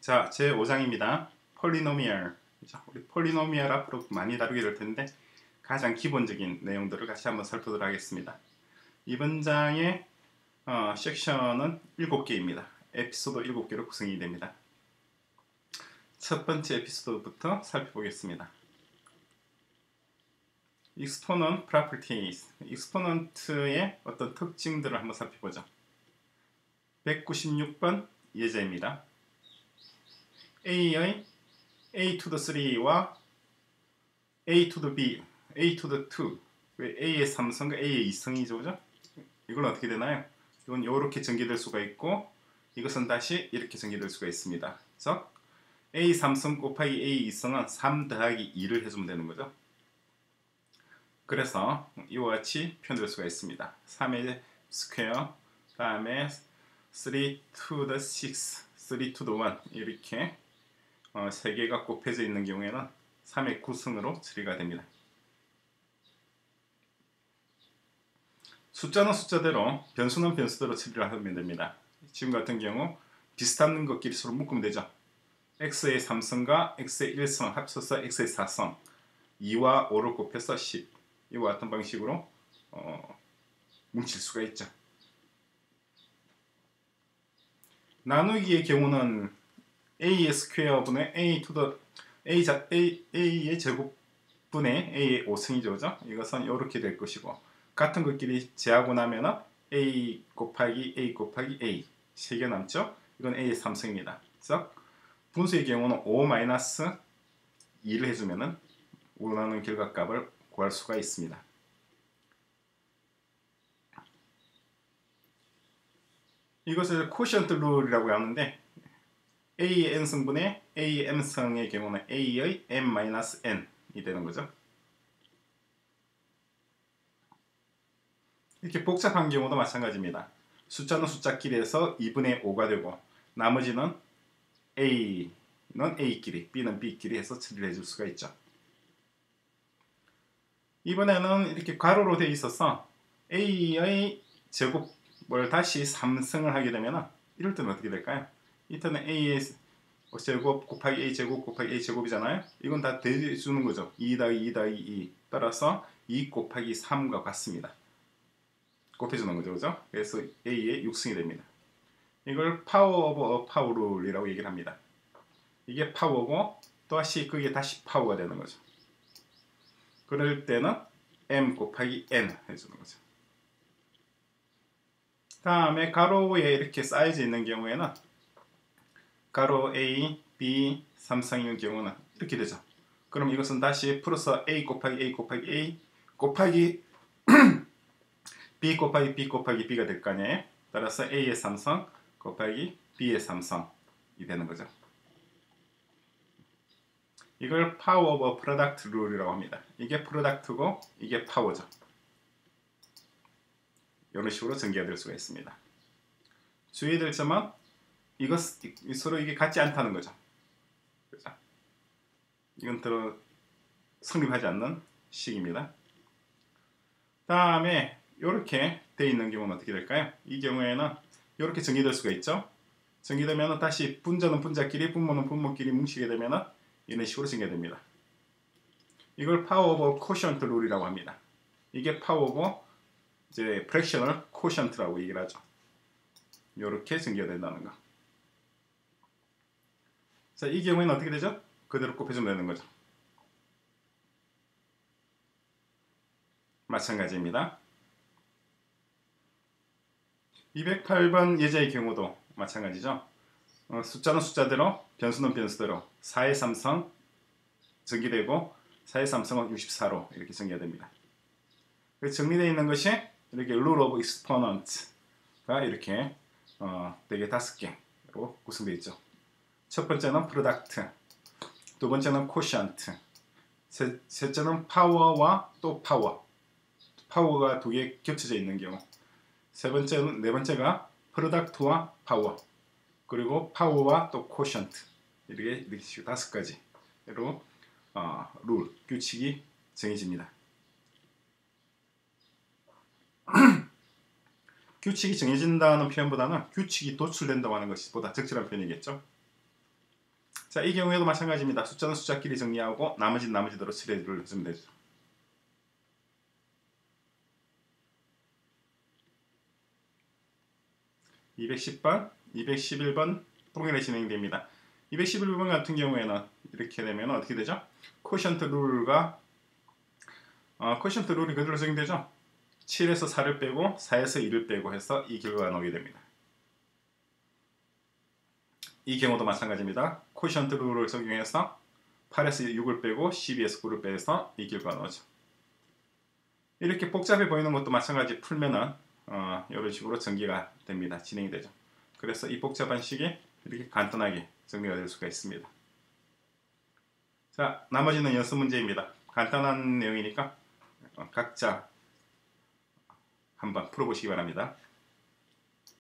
자, 제 5장입니다. 폴리노미얼. 우리 폴리노미얼 앞으로 많이 다루게 될 텐데 가장 기본적인 내용들을 같이 한번 살펴보도록 하겠습니다. 이번 장의 섹션은 7개입니다. 에피소드 7개로 구성이 됩니다. 첫 번째 에피소드부터 살펴보겠습니다. exponent properties, exponent의 어떤 특징들을 한번 살펴보죠. 196번 예제입니다. A의 A to the 3와 A to the B, A to the 2, A의 3성과 A의 2성이죠, 그죠? 이건 어떻게 되나요? 이건 이렇게 전개될 수가 있고 이것은 다시 이렇게 전개될 수가 있습니다. 그래서 A 3성 곱하기 A 2성은 3 더하기 2를 해주면 되는 거죠. 그래서 이와 같이 표현될 수가 있습니다. 3의 스퀘어, 다음에 3 to the 6, 3 to the 1 이렇게 3개가 곱해져 있는 경우에는 3의 구성으로 처리가 됩니다. 숫자는 숫자대로, 변수는 변수대로 처리를 하면 됩니다. 지금 같은 경우 비슷한 것끼리 서로 묶으면 되죠. x의 3성과 x의 1성 합쳐서 x의 4성 2와 5를 곱해서 10 이와 같은 방식으로 뭉칠 수가 있죠. 나누기의 경우는 a의 스퀘어 분의 a to the a의 제곱분의 a의 5승이죠, 그죠? 이것은 이렇게 될 것이고 같은 것끼리 제하고 나면은 a 곱하기 a 3개 남죠? 이건 a의 3승입니다. 그래서 분수의 경우는 5-2를 해주면은 원하는 결과값을 구할 수가 있습니다. 이것을 코션트 룰이라고 하는데 A의 n승분의 A의 m승의 경우는 A의 m-n이 되는 거죠. 이렇게 복잡한 경우도 마찬가지입니다. 숫자는 숫자끼리에서 2분의 5가 되고 나머지는 A는 A끼리, B는 B끼리 해서 처리를 해줄 수가 있죠. 이번에는 이렇게 가로로 되어 있어서 A의 제곱을 다시 3승을 하게 되면 이럴 때는 어떻게 될까요? 이때는 A의 제곱 곱하기 A 제곱 곱하기 A 제곱이잖아요. 이건 다 대주는 거죠. 2 더하기 2 더하기 2 따라서 2 곱하기 3과 같습니다. 곱해주는 거죠, 그죠? 그래서 A의 6승이 됩니다. 이걸 파워 오브 파워 룰이라고 얘기를 합니다. 이게 파워고 또다시 그게 다시 파워가 되는 거죠. 그럴 때는 m 곱하기 n 해주는 거죠. 다음에 가로에 이렇게 쌓여져 있는 경우에는 가로 A, B, 3쌍인 경우는 이렇게 되죠. 그럼 이것은 다시 플러스 A 곱하기 A 곱하기 A 곱하기 B 곱하기 B 곱하기 B가 될 거 아니에요. 따라서 A의 3성 곱하기 B의 3성이 되는 거죠. 이걸 파워 오브 프로덕트 룰이라고 합니다. 이게 프로덕트고 이게 파워죠. 이런 식으로 전개가 될 수가 있습니다. 주의될 점은 서로 이게 같지 않다는 거죠. 그렇죠? 이건 더 성립하지 않는 식입니다. 다음에 이렇게 되어 있는 경우는 어떻게 될까요? 이 경우에는 이렇게 전개될 수가 있죠. 전개되면 다시 분자는 분자끼리, 분모는 분모끼리 뭉치게 되면 이런 식으로 전개됩니다. 이걸 파워 오브 코션트 룰이라고 합니다. 이게 파워고 이제 프랙셔널 코션트라고 얘기를 하죠. 이렇게 전개된다는 거. 자, 이 경우에는 어떻게 되죠? 그대로 곱해주면 되는 거죠. 마찬가지입니다. 208번 예제의 경우도 마찬가지죠. 숫자는 숫자대로, 변수는 변수대로 4의 3성 전개되고 4의 3성은 64로 이렇게 전개가 됩니다. 정리되어 있는 것이 이렇게 rule of exponent가 이렇게 되게 5개로 구성되어 있죠. 첫 번째는 프로덕트, 두 번째는 코션트, 셋째는 파워와 또 파워가 2개 겹쳐져 있는 경우, 네 번째가 프로덕트와 파워, 그리고 파워와 또 코션트 이렇게 5가지로 룰, 규칙이 정해집니다. 규칙이 정해진다는 표현보다는 규칙이 도출된다고 하는 것이 보다 적절한 표현이겠죠. 자, 이 경우에도 마찬가지입니다. 숫자는 숫자끼리 정리하고 나머지는 나머지대로 칠해를 해주면 되죠. (210번) (211번) 동일하게 진행됩니다. 211번 같은 경우에는 이렇게 되면 어떻게 되죠? 코션트 룰과 코션트 룰이 그대로 적용되죠. 7에서 4를 빼고 4에서 2를 빼고 해서 이 결과가 나오게 됩니다. 이 경우도 마찬가지입니다. 코션트 룰을 적용해서 8에서 6을 빼고 12에서 9를 빼서 이 결과가 나오죠. 이렇게 복잡해 보이는 것도 마찬가지 풀면은 이런 식으로 전개가 됩니다. 진행이 되죠. 그래서 이 복잡한 식이 이렇게 간단하게 정리가 될 수가 있습니다. 자, 나머지는 연습 문제입니다. 간단한 내용이니까 각자 한번 풀어보시기 바랍니다.